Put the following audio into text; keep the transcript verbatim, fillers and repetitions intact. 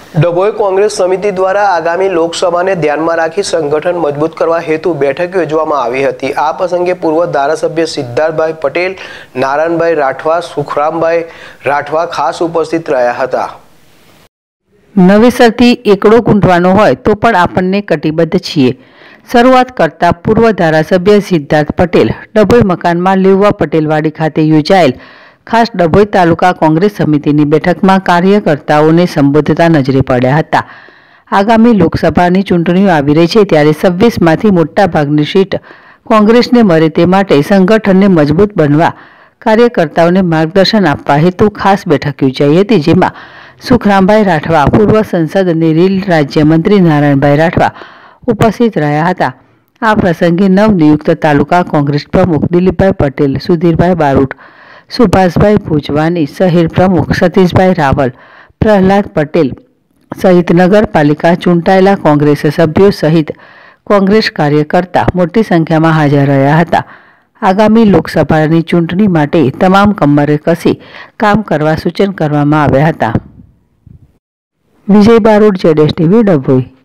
ડભોઈ કોંગ્રેસ સમિતિ દ્વારા આગામી લોકસભાને ધ્યાનમાં રાખી સંગઠન મજબૂત કરવા હેતુ બેઠક યોજવામાં આવી હતી। આ પ્રસંગે પૂર્વ ધારાસભ્ય સિદ્ધાર્થભાઈ પટેલ, નારાયણભાઈ રાઠવા, સુખરામભાઈ રાઠવા ખાસ ઉપસ્થિત રહ્યા હતા। નવેસરથી એકડો ગુંઠવાનો હોય તો પણ આપણને કટિબદ્ધ છીએ। શરૂઆત કરતા પૂર્વ ધારાસભ્ય સિદ્ધાર્થ પટેલ ડભોઈ મકાનમાં લેવા પટેલવાડી ખાતે યોજાયેલ ખાસ ડભોઈ તાલુકા કોંગ્રેસ સમિતિની બેઠકમાં કાર્યકર્તાઓને સંબોધતા નજરે પડ્યા હતા। આગામી લોકસભાની ચૂંટણીઓ આવી રહી છે ત્યારે છવ્વીસમાંથી મોટાભાગની સીટ કોંગ્રેસને મળે તે માટે સંગઠનને મજબૂત બનવા કાર્યકર્તાઓને માર્ગદર્શન આપવા હેતુ ખાસ બેઠક યોજાઈ હતી, જેમાં સુખરામભાઈ રાઠવા, પૂર્વ સંસદ અને રેલ રાજ્યમંત્રી નારાયણભાઈ રાઠવા ઉપસ્થિત રહ્યા હતા। આ પ્રસંગે નવનિયુક્ત તાલુકા કોંગ્રેસ પ્રમુખ દિલીપભાઈ પટેલ, સુધીરભાઈ બારોટ, સુભાષભાઈ ભુજવાની, શહેર પ્રમુખ સતીશભાઈ રાવલ, પ્રહલાદ પટેલ સહિત નગરપાલિકા ચૂંટાયેલા કોંગ્રેસ સભ્યો સહિત કોંગ્રેસ કાર્યકર્તા મોટી સંખ્યામાં હાજર રહ્યા હતા। આગામી લોકસભાની ચૂંટણી માટે તમામ કમરે કસી કામ કરવા સૂચન કરવામાં આવ્યા હતા। વિજય બારોટ, જેડેશ ટીવી, ડભોઈ।